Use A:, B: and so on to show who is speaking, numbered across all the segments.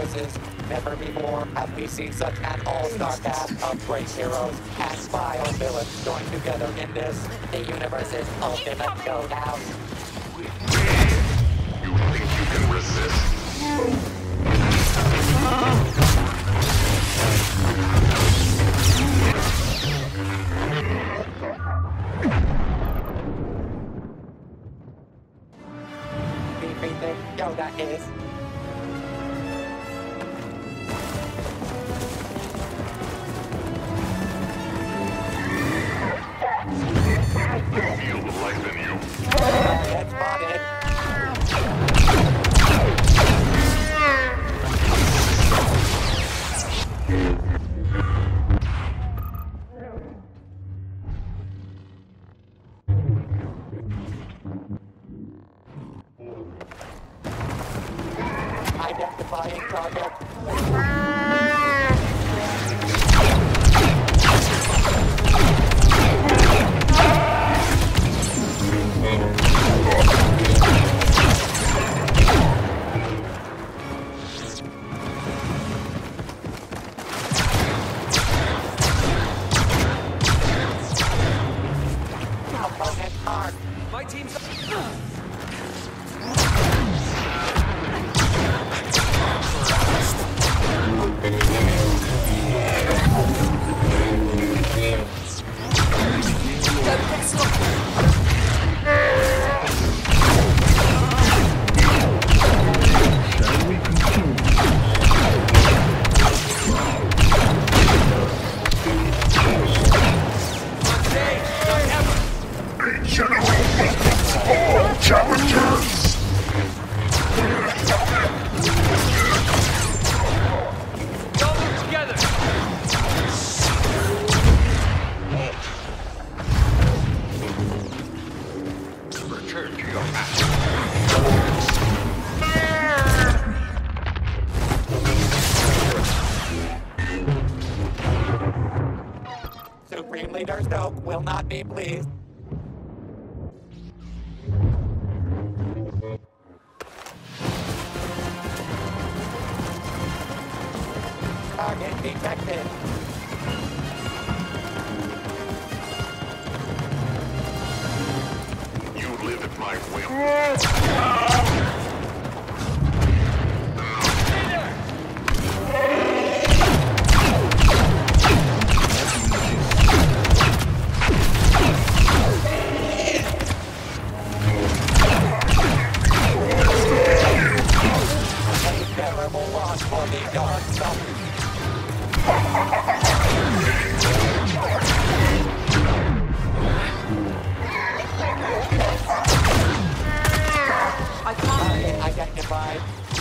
A: universes. Never before have we seen such an all-star cast of great heroes and vile villains joined together in this, the universe's ultimate showdown.
B: You think you can resist?
A: Everything Yoda is.
B: Feel the life in you.
A: Target spotted. Identifying target. Opponent marked.
C: My team's...
B: All challengers!
C: Y'all work together!
B: Return to your master.
A: Supreme Leader Snoke will not be pleased. Target detected.
B: You live at my whim.
A: A terrible loss for the Dark Side.
D: I can't.
A: Target identified.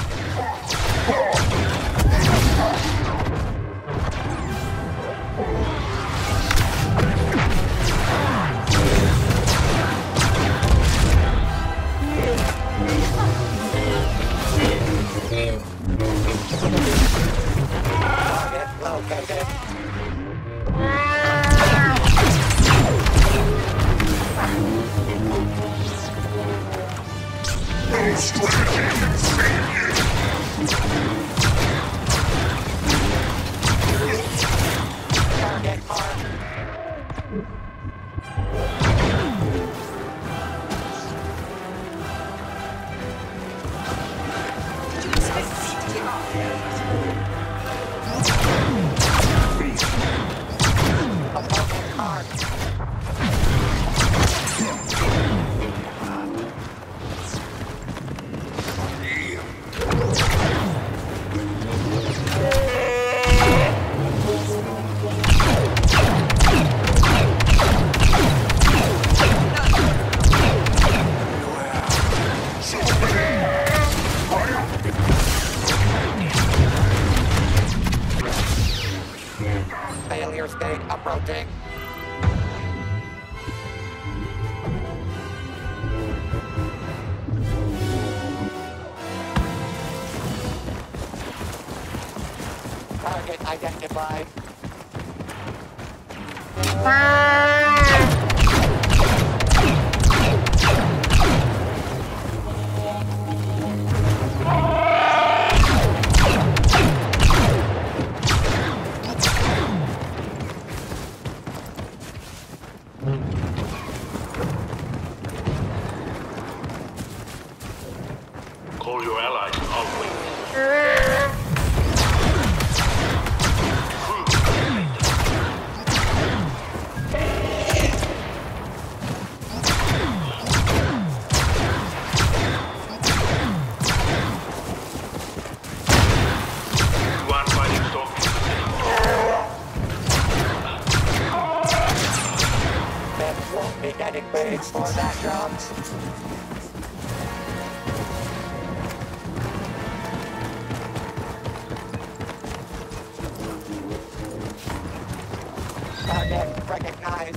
A: Target located.
B: No strategy can save you.
A: Target marked. Opponent marked. Failure state approaching. Target identified. be getting paid for that job. Target recognized.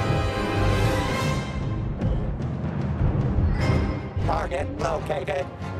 A: Target located.